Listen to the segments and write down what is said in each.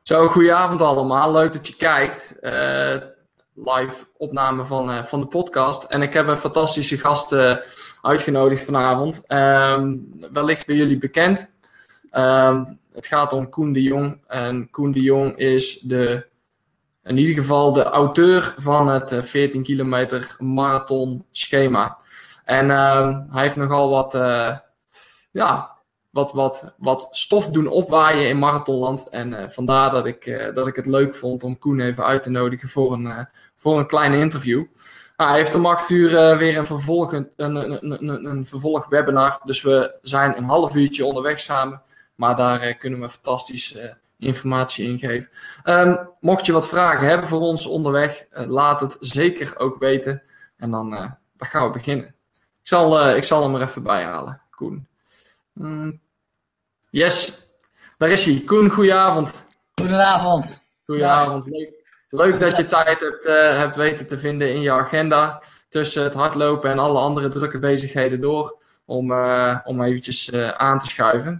Zo, goedenavond allemaal. Leuk dat je kijkt. Live opname van de podcast. En ik heb een fantastische gast uitgenodigd vanavond. Wellicht bij jullie bekend. Het gaat om Koen de Jong. En Koen de Jong is in ieder geval de auteur van het 14 kilometer marathon schema. En hij heeft nogal wat stof doen opwaaien in marathonland. En vandaar dat ik het leuk vond om Koen even uit te nodigen voor een klein interview. Hij heeft om 8 uur weer een vervolgwebinar. Dus we zijn een half uurtje onderweg samen. Maar daar kunnen we fantastisch informatie in geven. Mocht je wat vragen hebben voor ons onderweg, laat het zeker ook weten. En dan gaan we beginnen. Ik zal hem er even bij halen, Koen. Yes, daar is hij. Koen, goedenavond. Goedenavond. Goedenavond. Leuk dat je tijd hebt weten te vinden in je agenda. Tussen het hardlopen en alle andere drukke bezigheden door. Om eventjes aan te schuiven.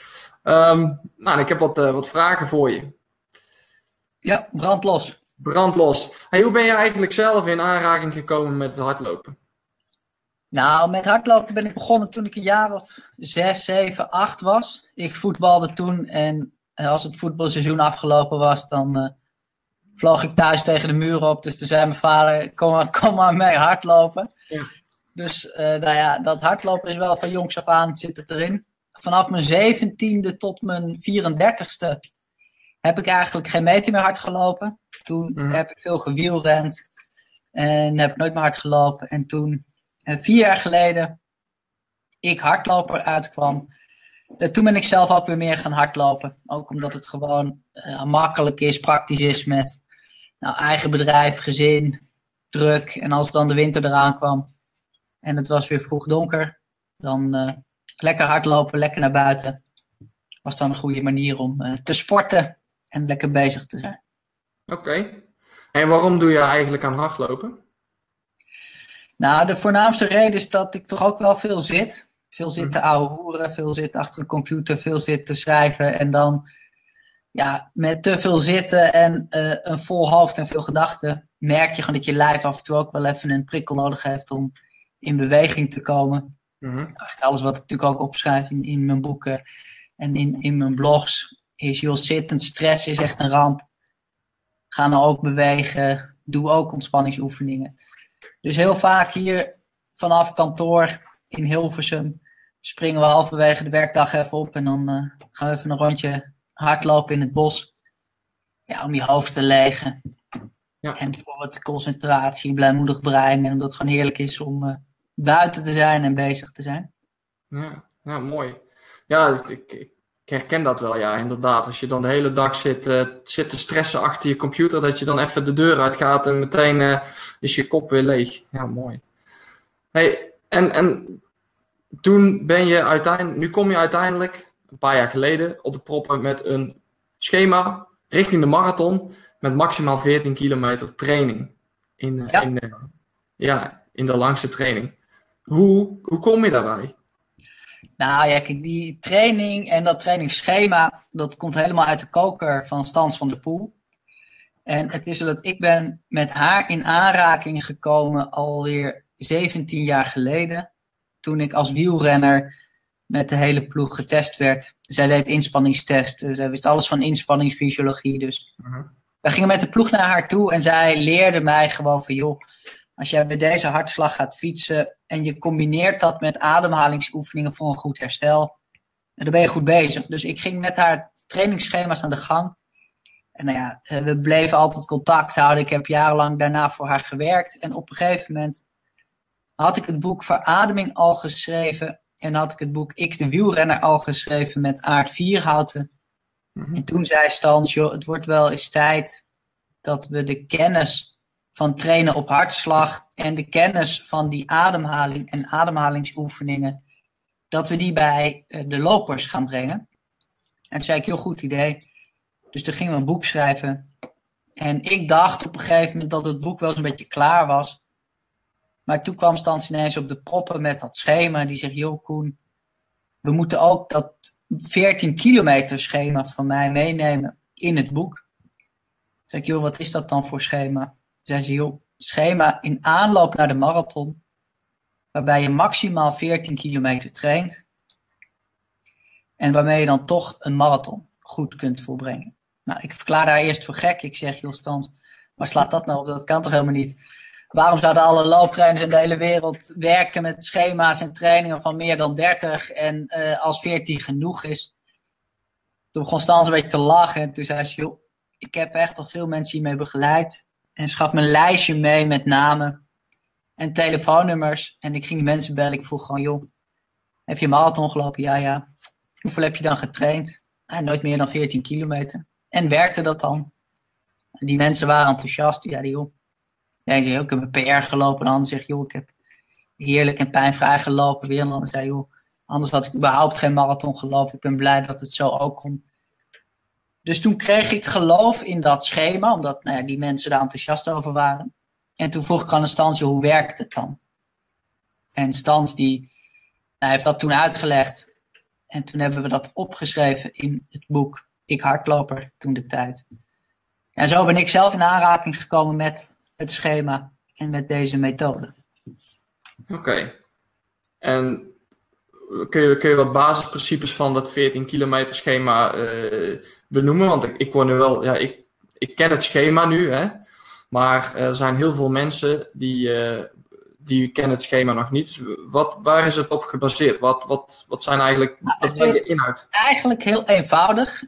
Ik heb wat vragen voor je. Ja, brandlos. Brandlos. Hey, hoe ben je eigenlijk zelf in aanraking gekomen met het hardlopen? Nou, met hardlopen ben ik begonnen toen ik een jaar of 6, 7, 8 was. Ik voetbalde toen en als het voetbalseizoen afgelopen was, dan vloog ik thuis tegen de muur op. Dus toen zei mijn vader, kom maar mee hardlopen. Ja. Dus dat hardlopen is wel van jongs af aan zit het erin. Vanaf mijn 17e tot mijn 34e heb ik eigenlijk geen meter meer hard gelopen. Toen heb ik veel gewielrend en heb ik nooit meer hard gelopen. En toen, 4 jaar geleden, ik hardloper uitkwam, toen ben ik zelf ook weer meer gaan hardlopen. Ook omdat het gewoon makkelijk is, praktisch is met eigen bedrijf, gezin, druk. En als dan de winter eraan kwam en het was weer vroeg donker, dan lekker hardlopen, lekker naar buiten. Was dan een goede manier om te sporten en lekker bezig te zijn. Oké. En waarom doe je eigenlijk aan hardlopen? Nou, de voornaamste reden is dat ik toch ook wel veel zit. Veel zit te ouwe hoeren, veel zit achter een computer, veel zit te schrijven. En dan, met te veel zitten en een vol hoofd en veel gedachten, merk je gewoon dat je lijf af en toe ook wel even een prikkel nodig heeft om in beweging te komen. Eigenlijk alles wat ik natuurlijk ook opschrijf in mijn boeken en in mijn blogs is, zittend stress is echt een ramp. Ga nou ook bewegen, doe ook ontspanningsoefeningen. Dus heel vaak hier vanaf kantoor in Hilversum springen we halverwege de werkdag even op en dan gaan we even een rondje hardlopen in het bos. Ja, om je hoofd te legen. Ja. En voor wat concentratie, blijmoedig brein. En omdat het gewoon heerlijk is om buiten te zijn en bezig te zijn. Ja, mooi. Ja, ik herken dat wel, ja, inderdaad. Als je dan de hele dag zit te stressen achter je computer, dat je dan even de deur uit gaat en meteen is je kop weer leeg. Ja, mooi. Hey, en toen nu kom je uiteindelijk, een paar jaar geleden, op de proppen met een schema richting de marathon met maximaal 14 kilometer training. In de langste training. Hoe kom je daarbij? Nou ja, kijk, die training en dat trainingsschema, dat komt helemaal uit de koker van Stans van der Poel. En het is zo dat ik ben met haar in aanraking gekomen alweer 17 jaar geleden. Toen ik als wielrenner met de hele ploeg getest werd. Zij deed inspanningstesten. Zij wist alles van inspanningsfysiologie. Dus wij gingen met de ploeg naar haar toe en zij leerde mij gewoon van, joh, als jij bij deze hartslag gaat fietsen en je combineert dat met ademhalingsoefeningen voor een goed herstel, dan ben je goed bezig. Dus ik ging met haar trainingsschema's aan de gang. En we bleven altijd contact houden. Ik heb jarenlang daarna voor haar gewerkt. En op een gegeven moment had ik het boek Verademing al geschreven. En had ik het boek Ik de Wielrenner al geschreven met Aart Vierhouten. En toen zei Stans, joh, het wordt wel eens tijd dat we de kennis van trainen op hartslag en de kennis van die ademhaling en ademhalingsoefeningen, dat we die bij de lopers gaan brengen. En toen zei ik, heel goed idee. Dus toen gingen we een boek schrijven. En ik dacht op een gegeven moment dat het boek wel eens een beetje klaar was. Maar toen kwam Stans ineens op de proppen met dat schema. Die zegt, joh Koen, we moeten ook dat 14 kilometer schema van mij meenemen in het boek. Toen zei ik, joh, wat is dat dan voor schema? Toen zei ze, joh, schema in aanloop naar de marathon, waarbij je maximaal 14 kilometer traint en waarmee je dan toch een marathon goed kunt volbrengen. Nou, ik verklaarde haar eerst voor gek. Ik zeg, joh Stans, waar slaat dat nou op? Dat kan toch helemaal niet? Waarom zouden alle looptrainers in de hele wereld werken met schema's en trainingen van meer dan 30 en als 14 genoeg is? Toen begon Stans een beetje te lachen en toen zei ze, joh, ik heb echt al veel mensen hiermee begeleid. En ze gaf me een lijstje mee met namen en telefoonnummers. En ik ging die mensen bellen. Ik vroeg gewoon, joh, heb je een marathon gelopen? Ja. Hoeveel heb je dan getraind? Nooit meer dan 14 kilometer. En werkte dat dan? Die mensen waren enthousiast. Ja, joh. De een zei, ik heb een PR gelopen. De ander zegt, joh, ik heb heerlijk en pijnvrij gelopen. Weer een ander zei, joh, anders had ik überhaupt geen marathon gelopen. Ik ben blij dat het zo ook kon. Dus toen kreeg ik geloof in dat schema, omdat die mensen daar enthousiast over waren. En toen vroeg ik aan Stans, hoe werkt het dan? En Stans die heeft dat toen uitgelegd. En toen hebben we dat opgeschreven in het boek Ik Hardloper, toen de tijd. En zo ben ik zelf in aanraking gekomen met het schema en met deze methode. Oké. En kun je wat basisprincipes van dat 14 kilometer schema benoemen? Want ik word nu wel, ik ken het schema nu, hè? Maar er zijn heel veel mensen die kennen het schema nog niet. Dus waar is het op gebaseerd? Wat zijn eigenlijk de inhoud? Eigenlijk heel eenvoudig.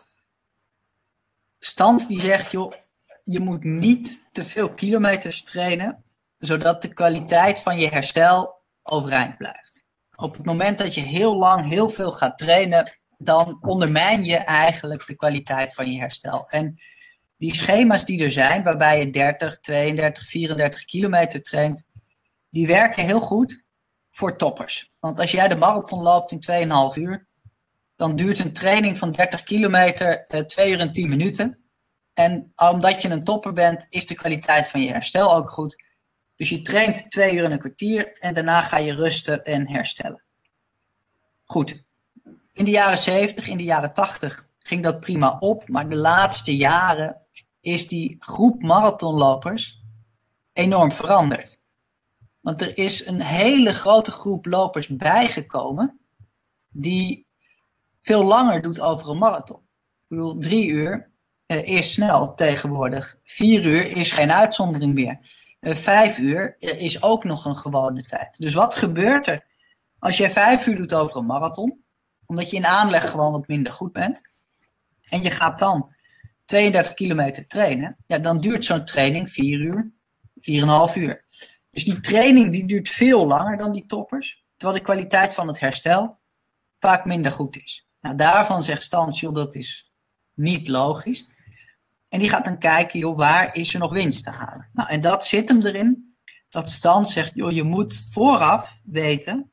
Stans die zegt, joh, je moet niet te veel kilometers trainen, zodat de kwaliteit van je herstel overeind blijft. Op het moment dat je heel lang heel veel gaat trainen, dan ondermijn je eigenlijk de kwaliteit van je herstel. En die schema's die er zijn, waarbij je 30, 32, 34 kilometer traint, die werken heel goed voor toppers. Want als jij de marathon loopt in 2,5 uur, dan duurt een training van 30 kilometer 2 uur en 10 minuten. En omdat je een topper bent, is de kwaliteit van je herstel ook goed. Dus je traint 2 uur en een kwartier en daarna ga je rusten en herstellen. Goed, in de jaren 70, in de jaren 80 ging dat prima op. Maar de laatste jaren is die groep marathonlopers enorm veranderd. Want er is een hele grote groep lopers bijgekomen die veel langer doet over een marathon. Ik bedoel, 3 uur is snel tegenwoordig. 4 uur is geen uitzondering meer. 5 uur is ook nog een gewone tijd. Dus wat gebeurt er als jij 5 uur doet over een marathon? Omdat je in aanleg gewoon wat minder goed bent. En je gaat dan 32 kilometer trainen. Ja, dan duurt zo'n training 4 uur, 4,5 uur. Dus die training die duurt veel langer dan die toppers. Terwijl de kwaliteit van het herstel vaak minder goed is. Nou, daarvan zegt Stans, joh, dat is niet logisch. En die gaat dan kijken, joh, waar is er nog winst te halen? Nou, en dat zit hem erin. Dat Stans zegt, joh, je moet vooraf weten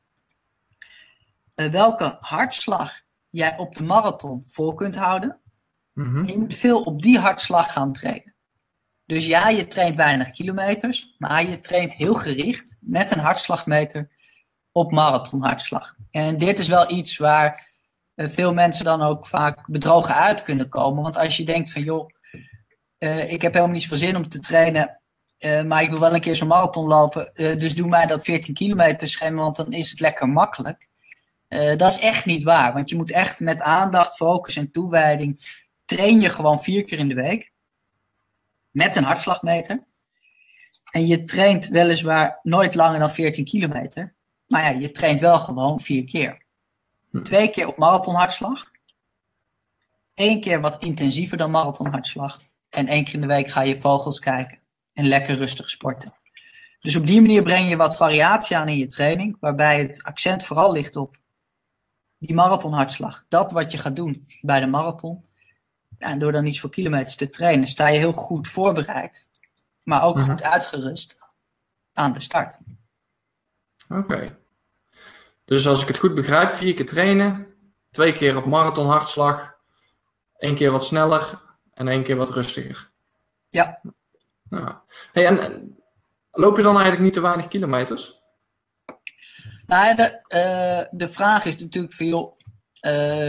welke hartslag jij op de marathon vol kunt houden. Mm-hmm. En je moet veel op die hartslag gaan trainen. Dus ja, je traint weinig kilometers, maar je traint heel gericht met een hartslagmeter op marathonhartslag. En dit is wel iets waar veel mensen dan ook vaak bedrogen uit kunnen komen. Want als je denkt van, joh, ik heb helemaal niet zoveel zin om te trainen, maar ik wil wel een keer zo'n marathon lopen, dus doe mij dat 14 kilometer schema, want dan is het lekker makkelijk. Dat is echt niet waar, want je moet echt met aandacht, focus en toewijding train je gewoon 4 keer in de week met een hartslagmeter. En je traint weliswaar nooit langer dan 14 kilometer, maar ja, je traint wel gewoon 4 keer. 2 keer op marathonhartslag, 1 keer wat intensiever dan marathonhartslag en 1 keer in de week ga je vogels kijken en lekker rustig sporten. Dus op die manier breng je wat variatie aan in je training, waarbij het accent vooral ligt op die marathonhartslag. Dat wat je gaat doen bij de marathon. Ja, en door dan iets voor kilometers te trainen, sta je heel goed voorbereid, maar ook goed uitgerust aan de start. Oké. Dus als ik het goed begrijp, 4 keer trainen, 2 keer op marathonhartslag, 1 keer wat sneller en 1 keer wat rustiger. Ja. Ja. Hey, en loop je dan eigenlijk niet te weinig kilometers? Nou, de vraag is natuurlijk veel,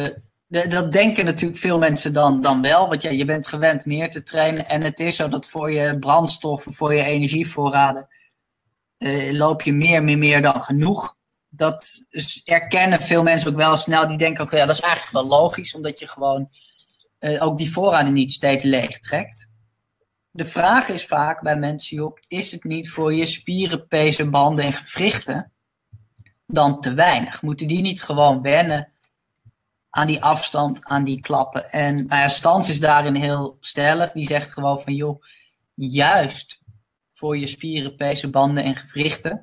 Dat denken natuurlijk veel mensen dan wel. Want ja, je bent gewend meer te trainen. En het is zo dat voor je brandstoffen, voor je energievoorraden, loop je meer dan genoeg. Dat erkennen veel mensen ook wel snel. Die denken ook, ja, dat is eigenlijk wel logisch. Omdat je gewoon ook die voorraden niet steeds leeg trekt. De vraag is vaak bij mensen, joh, is het niet voor je spieren, pezen, banden en gewrichten dan te weinig? Moeten die niet gewoon wennen aan die afstand, aan die klappen? En Stans is daarin heel stellig. Die zegt gewoon van, joh, juist voor je spieren, pezen, banden en gewrichten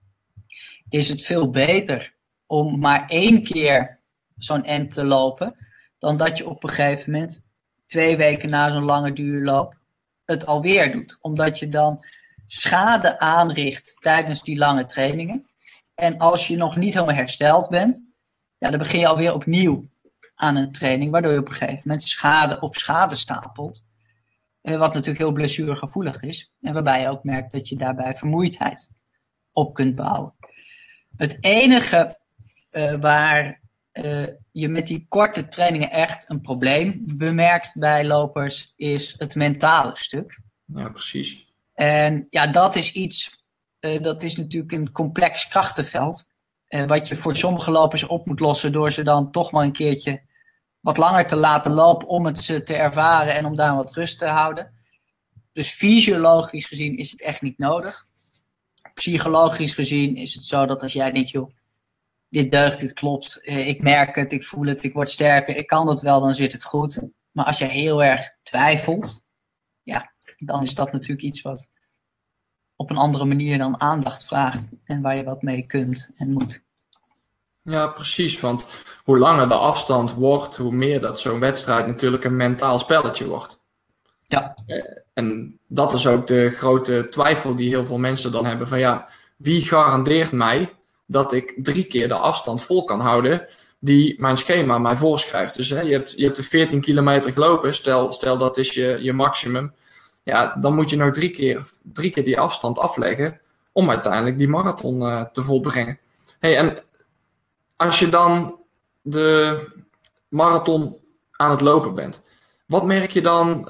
is het veel beter om maar 1 keer zo'n end te lopen, dan dat je op een gegeven moment 2 weken na zo'n lange duurloop het alweer doet. Omdat je dan schade aanricht tijdens die lange trainingen. En als je nog niet helemaal hersteld bent, ja, dan begin je alweer opnieuw aan een training, waardoor je op een gegeven moment schade op schade stapelt. Wat natuurlijk heel blessuregevoelig is. En waarbij je ook merkt dat je daarbij vermoeidheid op kunt bouwen. Het enige waar je met die korte trainingen echt een probleem bemerkt bij lopers, is het mentale stuk. Ja, precies. En ja, dat is iets, dat is natuurlijk een complex krachtenveld. Wat je voor sommige lopers op moet lossen door ze dan toch maar een keertje wat langer te laten lopen om het ze te ervaren en om daar wat rust te houden. Dus fysiologisch gezien is het echt niet nodig. Psychologisch gezien is het zo dat als jij denkt, joh, dit deugt, dit klopt, ik merk het, ik voel het, ik word sterker, ik kan dat wel, dan zit het goed. Maar als je heel erg twijfelt, ja, dan is dat natuurlijk iets wat op een andere manier dan aandacht vraagt en waar je wat mee kunt en moet. Ja, precies, want hoe langer de afstand wordt, hoe meer dat zo'n wedstrijd natuurlijk een mentaal spelletje wordt. Ja. En dat is ook de grote twijfel die heel veel mensen dan hebben van ja, wie garandeert mij dat ik 3 keer de afstand vol kan houden die mijn schema mij voorschrijft. Dus je hebt de 14 kilometer gelopen, stel dat is je maximum. Ja, dan moet je nog 3 keer die afstand afleggen om uiteindelijk die marathon te volbrengen. Hey, en als je dan de marathon aan het lopen bent, wat merk je dan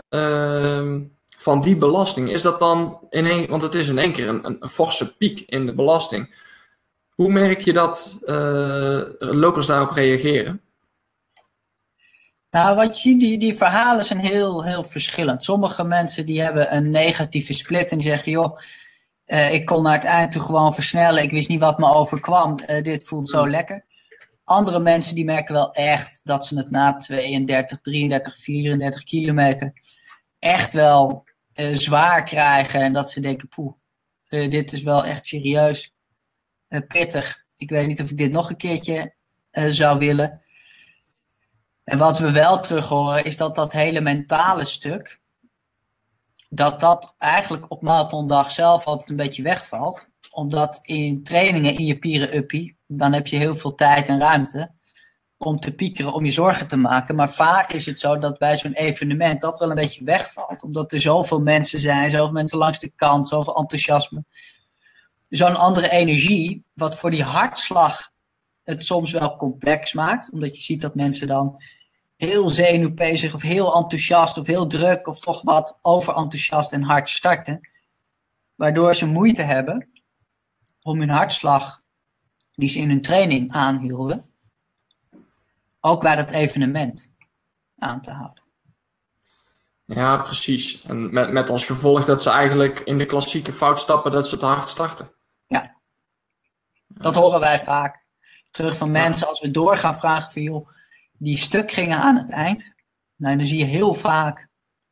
van die belasting? Is dat dan want het is in één keer een forse piek in de belasting. Hoe merk je dat lopers daarop reageren? Nou, wat je ziet, die verhalen zijn heel verschillend. Sommige mensen die hebben een negatieve split en die zeggen, joh, ik kon naar het eind toe gewoon versnellen. Ik wist niet wat me overkwam. Dit voelt zo lekker. Andere mensen die merken wel echt dat ze het na 32, 33, 34 kilometer echt wel zwaar krijgen. En dat ze denken, dit is wel echt serieus pittig. Ik weet niet of ik dit nog een keertje zou willen. En wat we wel terug horen is dat hele mentale stuk, dat eigenlijk op marathondag zelf altijd een beetje wegvalt. Omdat in trainingen in je pieren-uppie, dan heb je heel veel tijd en ruimte om te piekeren, om je zorgen te maken. Maar vaak is het zo dat bij zo'n evenement dat wel een beetje wegvalt. Omdat er zoveel mensen zijn, zoveel mensen langs de kant, zoveel enthousiasme. Zo'n andere energie, wat voor die hartslag het soms wel complex maakt. Omdat je ziet dat mensen dan heel zenuwpezig of heel enthousiast of heel druk of toch wat overenthousiast en hard starten. Waardoor ze moeite hebben om hun hartslag die ze in hun training aanhielden, ook bij dat evenement aan te houden. Ja, precies. En met als gevolg dat ze eigenlijk in de klassieke fout stappen dat ze te hard starten. Ja, dat horen wij vaak terug van mensen als we door gaan vragen van joh, die stuk gingen aan het eind. Nou, dan zie je heel vaak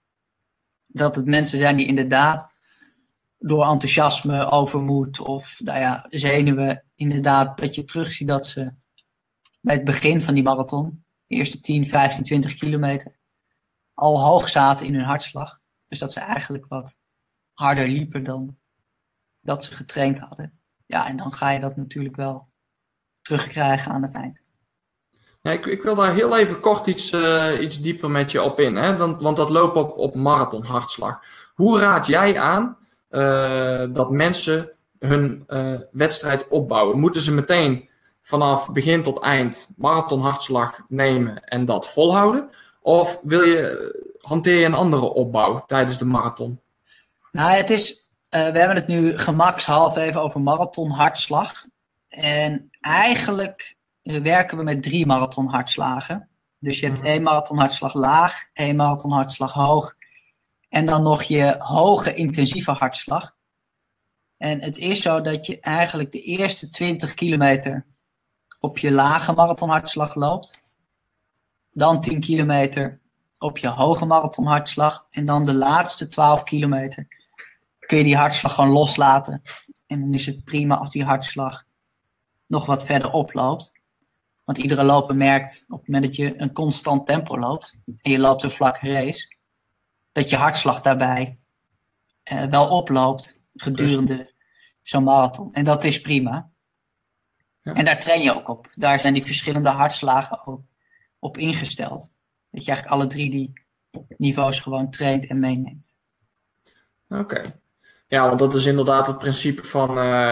dat het mensen zijn die inderdaad door enthousiasme, overmoed of zenuwen, inderdaad dat je terugziet dat ze bij het begin van die marathon, de eerste 10, 15, 20 kilometer, al hoog zaten in hun hartslag. Dus dat ze eigenlijk wat harder liepen dan dat ze getraind hadden. Ja, en dan ga je dat natuurlijk wel terugkrijgen aan het eind. Ja, ik wil daar heel even kort iets dieper met je op in. Hè? Want dat loopt op marathon hartslag. Hoe raad jij aan dat mensen hun wedstrijd opbouwen? Moeten ze meteen vanaf begin tot eind marathonhartslag nemen en dat volhouden? Of hanteer je een andere opbouw tijdens de marathon? Nou, we hebben het nu gemakshalve even over marathonhartslag. En eigenlijk werken we met 3 marathonhartslagen. Dus je hebt 1 marathonhartslag laag, 1 marathonhartslag hoog en dan nog je hoge intensieve hartslag. En het is zo dat je eigenlijk de eerste 20 kilometer op je lage marathonhartslag loopt. Dan 10 kilometer op je hoge marathonhartslag. En dan de laatste 12 kilometer kun je die hartslag gewoon loslaten. En dan is het prima als die hartslag nog wat verder oploopt. Want iedere loper merkt op het moment dat je een constant tempo loopt en je loopt een vlakke race, dat je hartslag daarbij wel oploopt gedurende zo'n marathon. En dat is prima. Ja. En daar train je ook op. Daar zijn die verschillende hartslagen ook op ingesteld. Dat je eigenlijk alle 3 die niveaus gewoon traint en meeneemt. Oké. Ja, want dat is inderdaad het principe van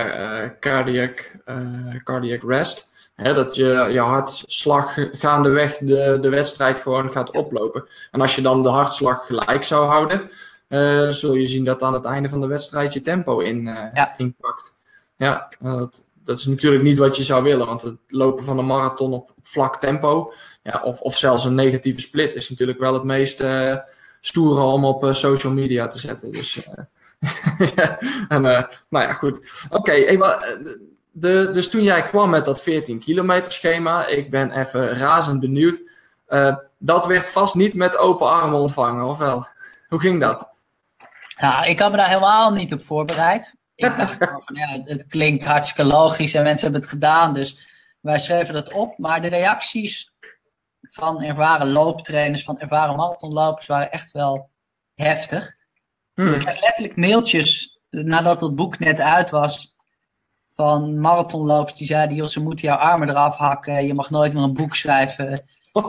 cardiac rest. Dat je hartslag gaandeweg de wedstrijd gewoon gaat oplopen. En als je dan de hartslag gelijk zou houden, zul je zien dat aan het einde van de wedstrijd je tempo inpakt. Ja, dat is natuurlijk niet wat je zou willen, want het lopen van een marathon op vlak tempo, of zelfs een negatieve split, is natuurlijk wel het meest stoere om op social media te zetten. Dus, goed. Oké, dus toen jij kwam met dat 14 kilometer schema, ik ben even razend benieuwd. Dat werd vast niet met open armen ontvangen, of wel? Hoe ging dat? Nou, ik had me daar helemaal niet op voorbereid. Ik dacht van, het klinkt hartstikke logisch en mensen hebben het gedaan, dus wij schreven dat op. Maar de reacties van ervaren looptrainers, van ervaren marathonlopers waren echt wel heftig. Ik kreeg letterlijk mailtjes nadat het boek net uit was van marathonlopers die zeiden, joh, ze moeten jouw armen eraf hakken, je mag nooit meer een boek schrijven.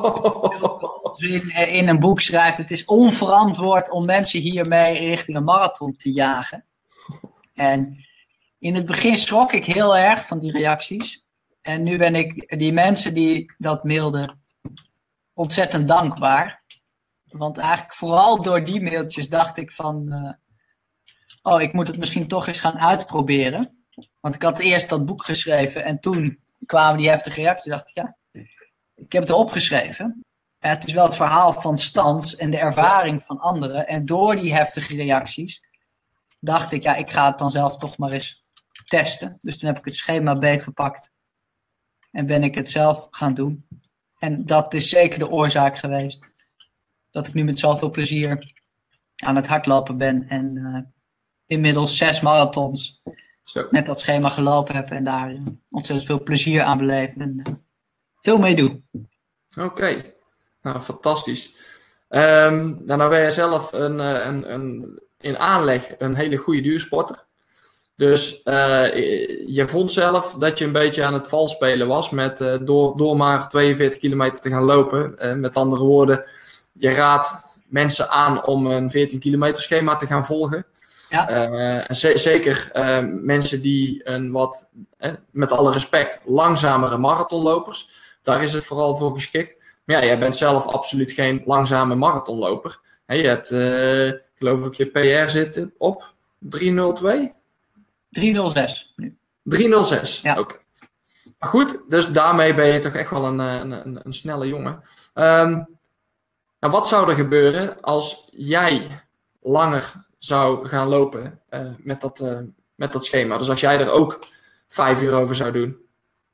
In een boek schrijft, het is onverantwoord om mensen hiermee richting een marathon te jagen. En in het begin schrok ik heel erg van die reacties. En nu ben ik die mensen die dat mailden ontzettend dankbaar. Want eigenlijk vooral door die mailtjes dacht ik van, ik moet het misschien toch eens gaan uitproberen. Want ik had eerst dat boek geschreven en toen kwamen die heftige reacties. Dacht ik, ik heb het erop geschreven. Het is wel het verhaal van Stans en de ervaring van anderen. En door die heftige reacties dacht ik, ik ga het dan zelf toch maar eens testen. Dus toen heb ik het schema beetgepakt en ben ik het zelf gaan doen. En dat is zeker de oorzaak geweest dat ik nu met zoveel plezier aan het hardlopen ben. En inmiddels 6 marathons met dat schema gelopen heb en daar ontzettend veel plezier aan beleven en veel mee doen. Oké. Nou, fantastisch. Nou ben je zelf in aanleg een hele goede duursporter. Dus je vond zelf dat je een beetje aan het valspelen was met door maar 42 kilometer te gaan lopen. Met andere woorden, je raadt mensen aan om een 14 kilometer schema te gaan volgen. Ja. En zeker mensen die met alle respect, langzamere marathonlopers. Daar is het vooral voor geschikt. Maar jij bent zelf absoluut geen langzame marathonloper. Je hebt, geloof ik, je PR zitten op 3:02? 3:06 nu. 3:06, ja. Oké. Maar goed, dus daarmee ben je toch echt wel een snelle jongen. Nou, wat zou er gebeuren als jij langer zou gaan lopen met dat schema? Dus als jij er ook 5 uur over zou doen.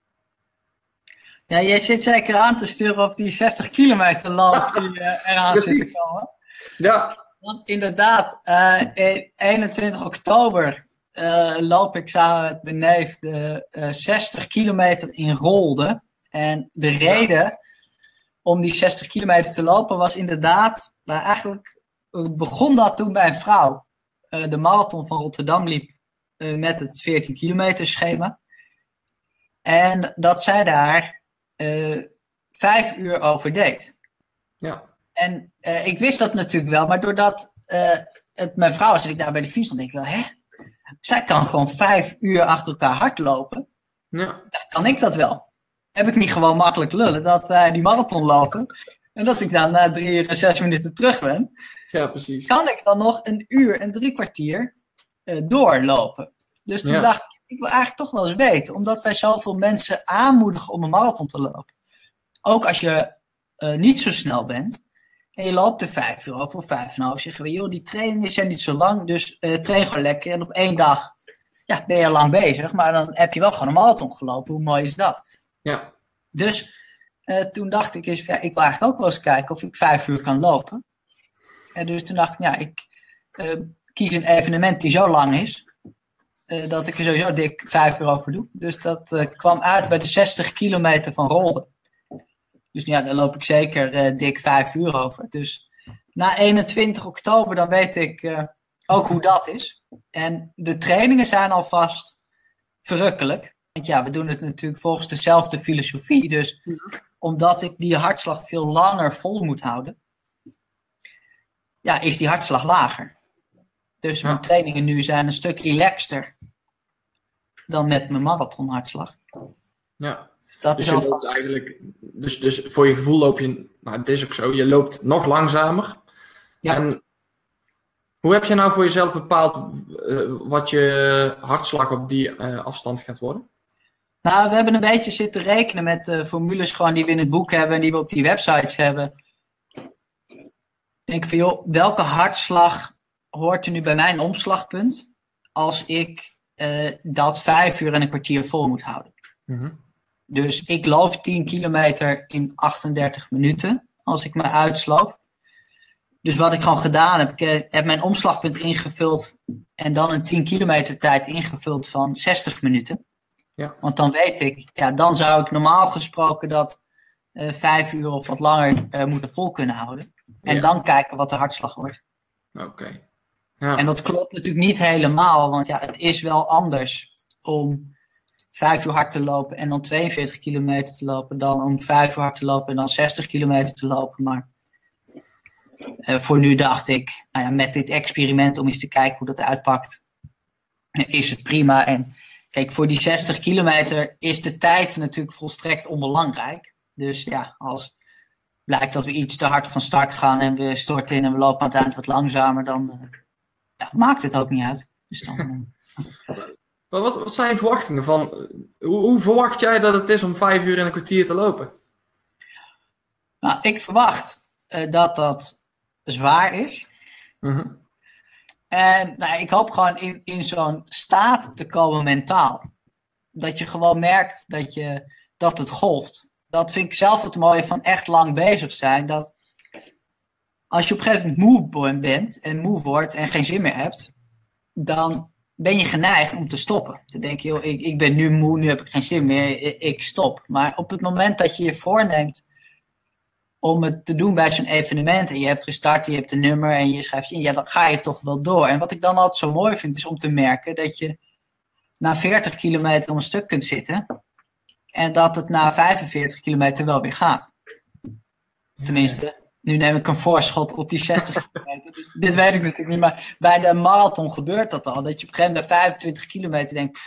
Ja, jij zit zeker aan te sturen op die 60 kilometer loop die eraan zit te komen. Ja. Want inderdaad, 21 oktober loop ik samen met mijn neef de 60 kilometer in Rolde. En de reden om die 60 kilometer te lopen was inderdaad, eigenlijk begon dat toen mijn vrouw de marathon van Rotterdam liep met het 14 kilometer schema. En dat zij daar 5 uur over deed. Ja. En ik wist dat natuurlijk wel, maar doordat het mijn vrouw was en ik daar bij de fiets stond, denk ik wel, zij kan gewoon 5 uur achter elkaar hardlopen. Ja. Dan kan ik dat wel. heb ik niet gewoon makkelijk lullen dat wij die marathon lopen en dat ik dan na 3 uur en 6 minuten terug ben? Ja, precies. Kan ik dan nog 1 uur en 3 kwartier doorlopen? Dus toen dacht ik wil eigenlijk toch wel eens weten, omdat wij zoveel mensen aanmoedigen om een marathon te lopen. Ook als je niet zo snel bent en je loopt er 5 uur over of 5,5, zeggen we, joh, die trainingen zijn niet zo lang, dus train gewoon lekker en op 1 dag ben je lang bezig, maar dan heb je wel gewoon een marathon gelopen. Hoe mooi is dat? Ja. Dus toen dacht ik eens, ik wil eigenlijk ook wel eens kijken of ik 5 uur kan lopen. En dus toen dacht ik, ik kies een evenement die zo lang is, dat ik er sowieso dik 5 uur over doe. Dus dat kwam uit bij de 60 kilometer van Rolde. Dus daar loop ik zeker dik 5 uur over. Dus na 21 oktober, dan weet ik ook hoe dat is. En de trainingen zijn alvast verrukkelijk. Want we doen het natuurlijk volgens dezelfde filosofie. Dus omdat ik die hartslag veel langer vol moet houden, is die hartslag lager. Dus mijn trainingen nu zijn een stuk relaxter dan met mijn marathonhartslag. Ja. Dat dus is je loopt eigenlijk, dus voor je gevoel loop je, het is ook zo, je loopt nog langzamer. Ja. En hoe heb je nou voor jezelf bepaald wat je hartslag op die afstand gaat worden? Nou, we hebben een beetje zitten rekenen met de formules gewoon die we in het boek hebben en die we op die websites hebben. Ik denk van, joh, welke hartslag hoort er nu bij mijn omslagpunt als ik dat 5 uur en een kwartier vol moet houden? Mm-hmm. Dus ik loop 10 kilometer in 38 minuten als ik me uitsloof. Dus wat ik gewoon gedaan heb, ik heb mijn omslagpunt ingevuld en dan een 10 kilometer tijd ingevuld van 60 minuten. Ja. Want dan weet ik, dan zou ik normaal gesproken dat 5 uur of wat langer moeten vol kunnen houden. En dan kijken wat de hartslag wordt. Oké. Ja. En dat klopt natuurlijk niet helemaal, want het is wel anders om 5 uur hard te lopen en dan 42 kilometer te lopen, dan om 5 uur hard te lopen en dan 60 kilometer te lopen. Maar voor nu dacht ik, met dit experiment om eens te kijken hoe dat uitpakt, is het prima. En kijk, voor die 60 kilometer is de tijd natuurlijk volstrekt onbelangrijk. Dus als blijkt dat we iets te hard van start gaan en we storten in en we lopen aan het eind wat langzamer, dan maakt het ook niet uit. Dus dan, Wat zijn je verwachtingen van, hoe verwacht jij dat het is om 5 uur en een kwartier te lopen? Nou, ik verwacht dat zwaar is. Mm-hmm. En ik hoop gewoon in zo'n staat te komen mentaal. Dat je gewoon merkt dat het golft. Dat vind ik zelf het mooie van echt lang bezig zijn. Dat als je op een gegeven moment moe bent en moe wordt en geen zin meer hebt, dan ben je geneigd om te stoppen. Te denken, joh, ik ben nu moe, nu heb ik geen zin meer, ik stop. Maar op het moment dat je je voorneemt om het te doen bij zo'n evenement en je hebt gestart, je hebt een nummer en je schrijft in, dan ga je toch wel door. En wat ik dan altijd zo mooi vind is om te merken dat je na 40 kilometer op een stuk kunt zitten en dat het na 45 kilometer wel weer gaat. Tenminste, nu neem ik een voorschot op die 60 kilometer. Dus dit weet ik natuurlijk niet, maar bij de marathon gebeurt dat al. Dat je op een gegeven moment bij 25 kilometer denkt,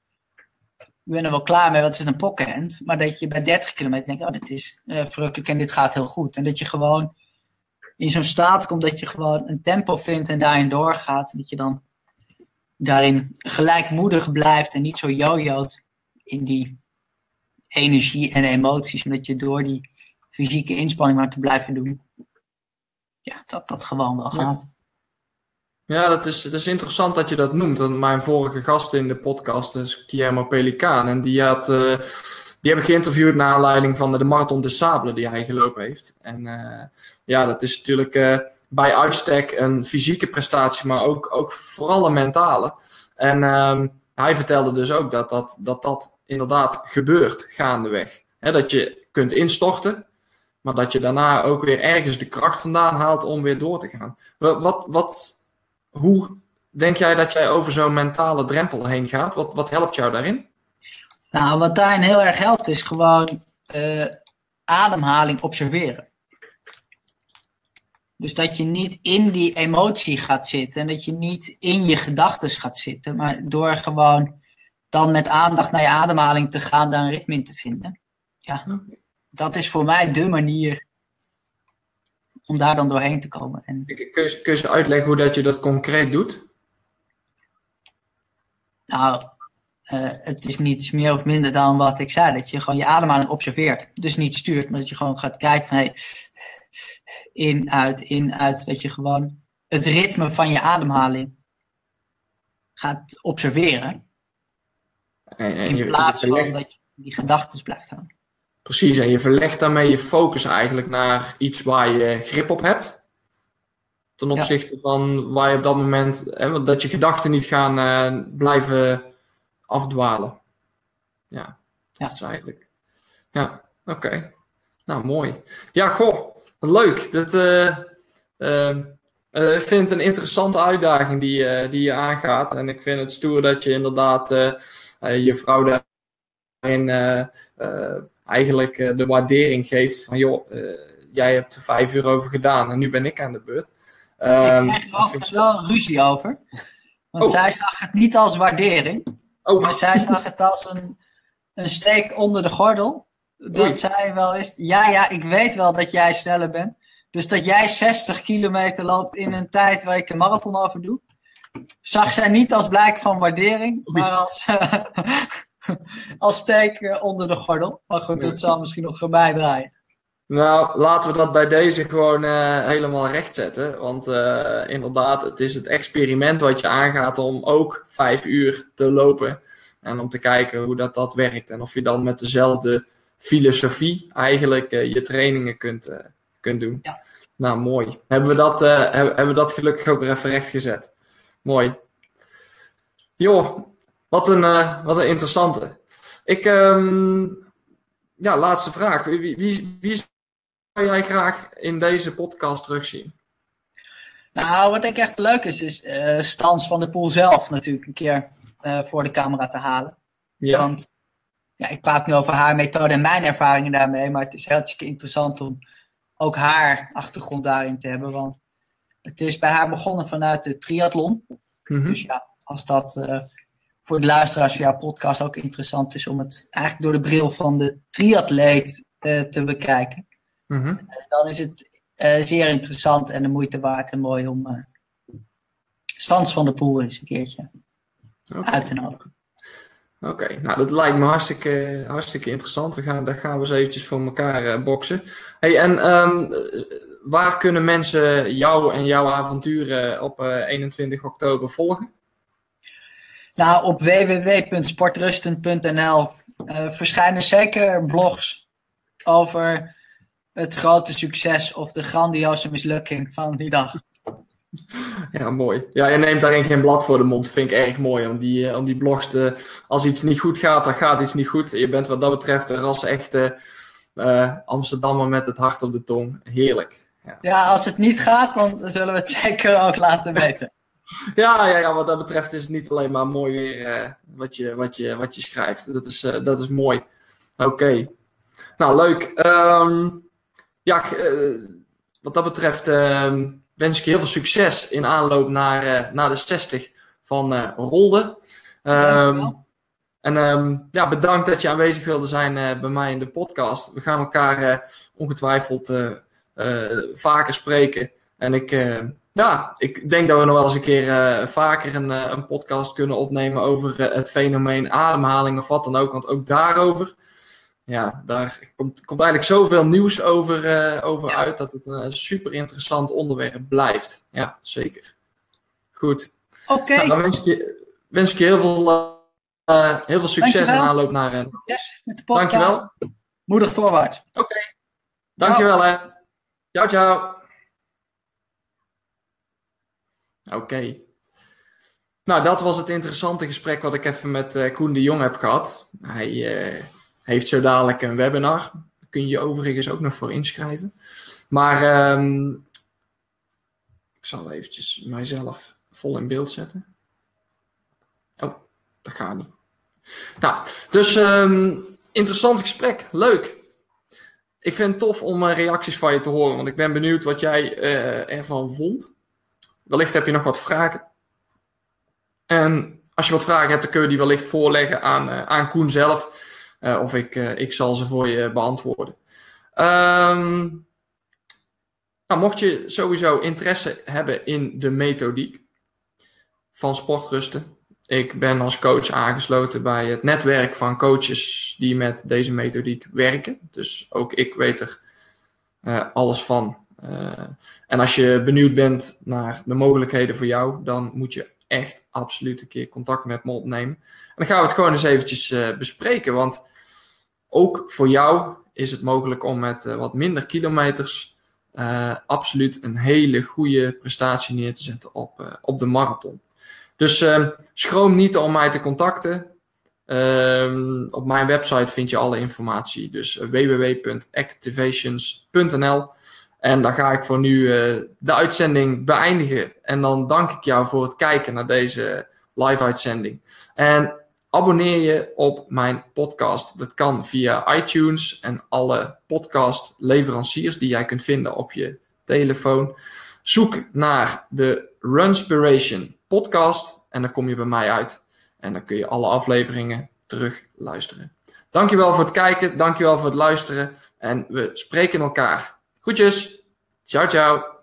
ik ben er wel klaar mee, wat is het een pokkenhand? Maar dat je bij 30 kilometer denkt, dit is verrukkelijk en dit gaat heel goed. En dat je gewoon in zo'n staat komt dat je gewoon een tempo vindt en daarin doorgaat. En dat je dan daarin gelijkmoedig blijft en niet zo jojoot in die energie en emoties. Omdat je door die fysieke inspanning maar te blijven doen, dat gewoon wel gaat. Ja, dat is interessant dat je dat noemt. Want mijn vorige gast in de podcast is Guillermo Pelicaan. En die heb ik geïnterviewd naar aanleiding van de Marathon des Sables die hij gelopen heeft. En dat is natuurlijk bij uitstek een fysieke prestatie, maar ook vooral een mentale. En hij vertelde dus ook dat inderdaad gebeurt gaandeweg. Dat je kunt instorten, maar dat je daarna ook weer ergens de kracht vandaan haalt om weer door te gaan. Hoe denk jij dat jij over zo'n mentale drempel heen gaat? Wat helpt jou daarin? Nou, wat daarin heel erg helpt is gewoon ademhaling observeren. Dus dat je niet in die emotie gaat zitten en dat je niet in je gedachten gaat zitten, maar door gewoon dan met aandacht naar je ademhaling te gaan, daar een ritme in te vinden. Ja, dat is voor mij de manier om daar dan doorheen te komen. En, kun je eens uitleggen hoe dat je dat concreet doet? nou, het is niets meer of minder dan wat ik zei. Dat je gewoon je ademhaling observeert. Dus niet stuurt, maar dat je gewoon gaat kijken van hey, in, uit. Dat je gewoon het ritme van je ademhaling gaat observeren. In plaats van dat je die gedachten blijft houden. Precies, en je verlegt daarmee je focus eigenlijk naar iets waar je grip op hebt. Ten opzichte van waar je op dat moment, dat je gedachten niet gaan blijven afdwalen. Ja, dat is eigenlijk. Ja, oké. Nou, mooi. Ja, goh, wat leuk. Ik vind het een interessante uitdaging die je aangaat. En ik vind het stoer dat je inderdaad je vrouw daarin eigenlijk de waardering geeft van joh, jij hebt er 5 uur over gedaan en nu ben ik aan de beurt. Ik krijg er overigens wel een ruzie over. Want zij zag het niet als waardering. Maar zij zag het als een steek onder de gordel. Dat zij wel is, ja, ik weet wel dat jij sneller bent. Dus dat jij 60 kilometer loopt in een tijd waar ik een marathon over doe. Zag zij niet als blijk van waardering, maar als steek onder de gordel. Maar goed, dat zal misschien nog voorbij draaien. Nou, laten we dat bij deze gewoon helemaal rechtzetten. Want inderdaad, het is het experiment wat je aangaat om ook 5 uur te lopen. En om te kijken hoe dat werkt. En of je dan met dezelfde filosofie eigenlijk je trainingen kunt doen. Ja. Nou, mooi. Hebben we dat gelukkig ook weer even rechtgezet. Mooi. Joh, wat een interessante. Laatste vraag. Wie zou jij graag in deze podcast terugzien? Nou, wat ik echt leuk is Stans van der Poel zelf natuurlijk een keer voor de camera te halen. Ja. Want ik praat nu over haar methode en mijn ervaringen daarmee, maar het is hartstikke interessant om ook haar achtergrond daarin te hebben, want het is bij haar begonnen vanuit de triathlon. Mm-hmm. Dus ja, als dat voor de luisteraars van jouw podcast ook interessant is om het eigenlijk door de bril van de triatleet te bekijken, mm-hmm. Dan is het zeer interessant en de moeite waard en mooi om Stans van der Poel eens een keertje uit te nodigen. Oké, nou dat lijkt me hartstikke interessant. Daar gaan we eens eventjes voor elkaar boksen. Hey, en waar kunnen mensen jou en jouw avonturen op 21 oktober volgen? Nou, op www.sportrusten.nl verschijnen zeker blogs over het grote succes of de grandioze mislukking van die dag. Ja, mooi. Ja, je neemt daarin geen blad voor de mond. Vind ik erg mooi om die blogs als iets niet goed gaat, dan gaat iets niet goed. Je bent wat dat betreft een ras-echte Amsterdammer met het hart op de tong. Heerlijk. Ja, als het niet gaat, dan zullen we het zeker ook laten weten. Ja, wat dat betreft is het niet alleen maar mooi weer wat je schrijft. Dat is mooi. Oké. Nou, leuk. Wat dat betreft wens ik je heel veel succes in aanloop naar de 60 van Rolde. Bedankt dat je aanwezig wilde zijn bij mij in de podcast. We gaan elkaar ongetwijfeld vaker spreken. En ik denk dat we nog wel eens een keer vaker een podcast kunnen opnemen over het fenomeen ademhaling of wat dan ook. Want ook daarover, daar komt eigenlijk zoveel nieuws over uit dat het een super interessant onderwerp blijft. Ja, zeker. Goed. Oké. Nou, dan wens ik je heel veel succes in aanloop naar met de podcast. Dankjewel. Moedig voorwaarts. Oké. Dankjewel hè. Ciao. Oké. Nou, dat was het interessante gesprek wat ik even met Koen de Jong heb gehad. Hij heeft zo dadelijk een webinar. Daar kun je je overigens ook nog voor inschrijven. Maar ik zal eventjes mijzelf vol in beeld zetten. Oh, dat gaat niet. Nou, dus interessant gesprek. Leuk. Ik vind het tof om reacties van je te horen, want ik ben benieuwd wat jij ervan vond. Wellicht heb je nog wat vragen. En als je wat vragen hebt, dan kun je die wellicht voorleggen aan Koen zelf. Of ik zal ze voor je beantwoorden. Mocht je sowieso interesse hebben in de methodiek van Sportrusten. Ik ben als coach aangesloten bij het netwerk van coaches die met deze methodiek werken. Dus ook ik weet er alles van. En als je benieuwd bent naar de mogelijkheden voor jou, dan moet je echt absoluut een keer contact met me opnemen. En dan gaan we het gewoon eens eventjes bespreken. Want ook voor jou is het mogelijk om met wat minder kilometers absoluut een hele goede prestatie neer te zetten op de marathon. Dus schroom niet om mij te contacten. Op mijn website vind je alle informatie. Dus www.activations.nl. En dan ga ik voor nu de uitzending beëindigen. En dan dank ik jou voor het kijken naar deze live uitzending. En abonneer je op mijn podcast. Dat kan via iTunes en alle podcastleveranciers die jij kunt vinden op je telefoon. Zoek naar de Runspiration podcast en dan kom je bij mij uit. En dan kun je alle afleveringen terug luisteren. Dankjewel voor het kijken, dankjewel voor het luisteren en we spreken elkaar. Groetjes, ciao ciao.